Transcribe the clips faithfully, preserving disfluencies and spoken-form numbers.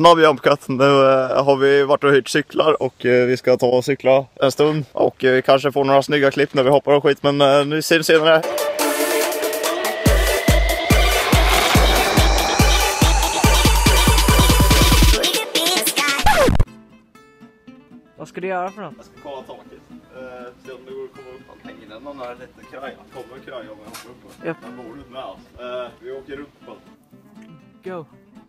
snabb jumpcut. Nu uh, har vi varit och hyrt cyklar och uh, vi ska ta och cykla en stund. Och uh, kanske få några snygga klipp när vi hoppar och skit. Men uh, nu ser vi senare. Vad ska du göra för något? Jag ska kolla taket. Uh, se om det går att komma upp. Hänger den någon där lite kraja? Kommer kraja om jag hoppar upp. Japp. Den bor med alls. Uh, vi åker upp på. Go.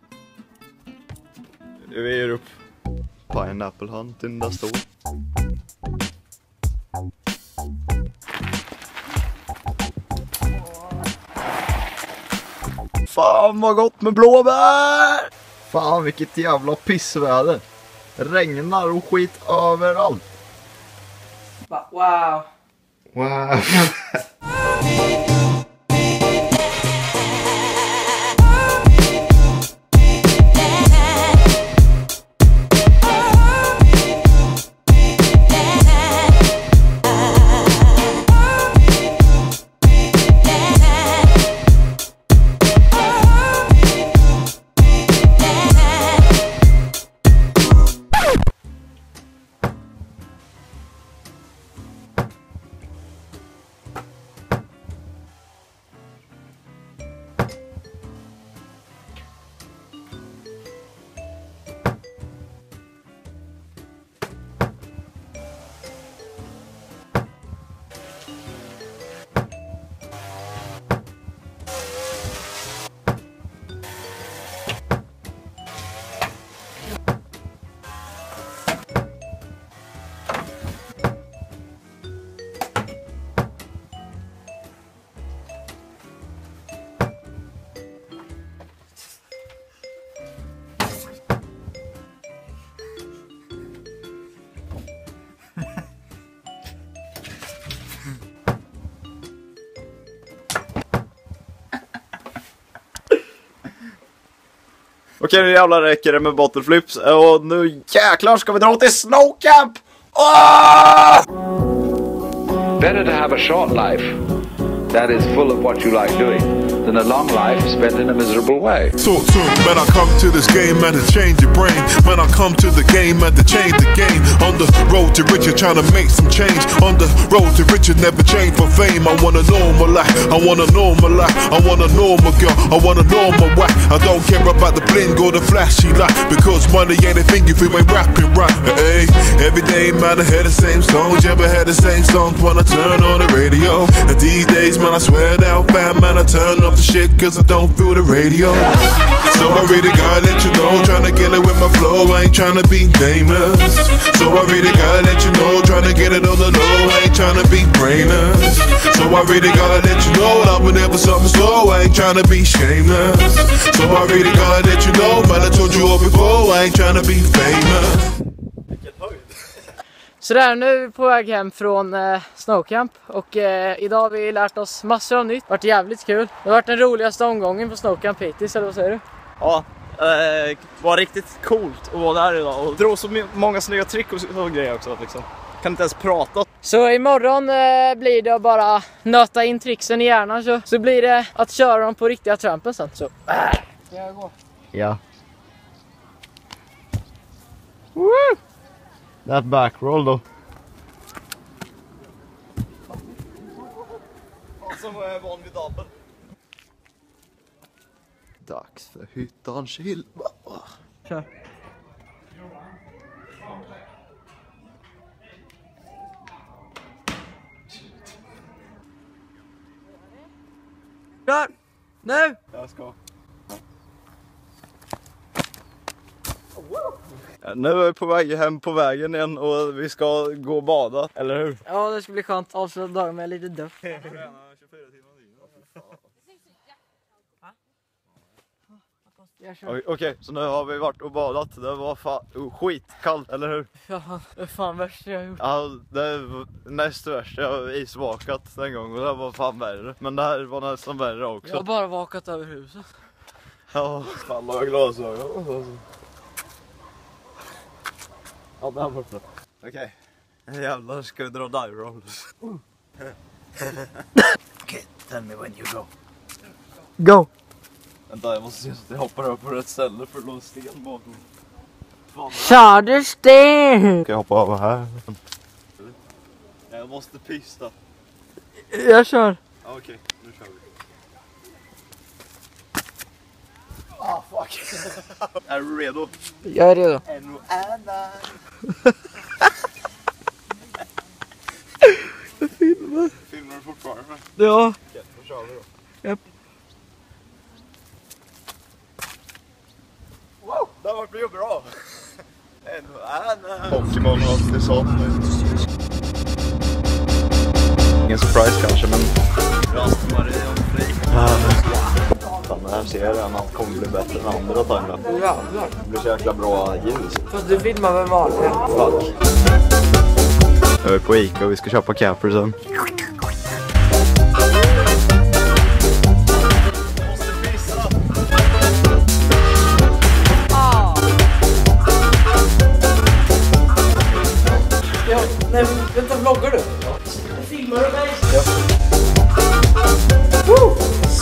Vi är upp. Pineapple hunting, där står. Fan vad gott med blåbär! Fan vilket jävla pissväder. Regnar och skit överallt. Wow. Wow. Okej, nu jävlar räcker det med bottleflips. Och nu jäklar ska vi dra till Snowcamp! Oh! Better to have a short life that is full of what you like doing than a long life spent in a miserable way. Talk to him, man, I come to this game and to change your brain. Man, I come to the game and to change the game. On the road to riches, trying to make some change. On the road to riches, never change for fame. I want a normal life, I want a normal life. I want a normal girl, I want a normal wife. I don't care about the bling or the flashy life, because money ain't a thing if we ain't rapping right. Hey, every day, man, I hear the same songs. You ever heard the same songs when I turn on the radio? And these days, man, I swear down, bad man, I turn off the shit cause I don't feel the radio. So I really gotta let you know, trying to get it with my flow, I ain't trying to be famous. So I really gotta let you know, trying to get it on the low, I ain't trying to be brainless. So I really gotta let you know, that whenever something slow, I ain't trying to be shameless. So I really gotta let you know, but I told you all before, I ain't trying to be famous. Så där, nu är vi på väg hem från eh, Snowcamp och eh, idag har vi lärt oss massor av nytt. Det har varit jävligt kul. Det har varit den roligaste omgången på Snowcamp hittills, eller vad säger du? Ja, det var riktigt coolt att vara där idag och dra så många snygga trick och, och grejer också liksom. Kan inte ens prata. Så imorgon eh, blir det att bara nöta in tricksen i hjärnan, så, så blir det att köra dem på riktiga trampen sen. Så, äh. Ska jag gå? Ja. Woo! That back roll då. Som är van vid double. Dags för hyttan chill. Kör. Kör! Nu! Jag ska. Nu är vi på väg hem på vägen igen och vi ska gå och bada, eller hur? Ja, det ska bli skönt. Avsluta dagen med lite duff. Okej, okay, så nu har vi varit och badat. Det var fan oh, skitkallt, eller hur? Ja, det är fan värst jag har gjort. Ja, det var näst värst. Jag har isvakat den gången och det var fan värre. Men det här var nästan värre också. Jag har bara vakat över huset. Ja, fan vad jag glasögon. Ja, det här var bra. Okej, okay. Jävlar ska vi dra dive rolls. Uh. Okej, tell me when you go. Go! Vänta, jag måste se så att jag hoppar upp på rätt ställe för att låta sten bakom. Södersten! Ska jag hoppa över här? Jag måste pista. Jag kör. Ja, okej, nu kör vi. Ah, fuck. Är du redo? Jag är redo. En och annan. Jag filmar. Filmar du fortfarande? Ja. Okej, då kör vi då. Japp. Wow, det har varit bra. En och annan. Pokémon och allt det sånt. Ingen surprise kanske, men... Fan, det här ser jag redan att det kommer bli bättre än andra timer. Jävlar. Det blir så jäkla bra ljus. Fast du filmar med vanliga. Fuck. Jag är på Ica och vi ska köpa capper sen. Ja, nej, vänta, vloggar du? Jag filmar du mig? Ja. Woo!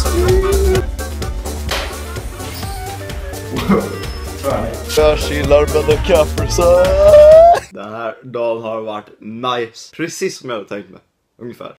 Jag chillar med the cappers. Den här dagen har varit nice. Precis som jag hade tänkt mig. Ungefär.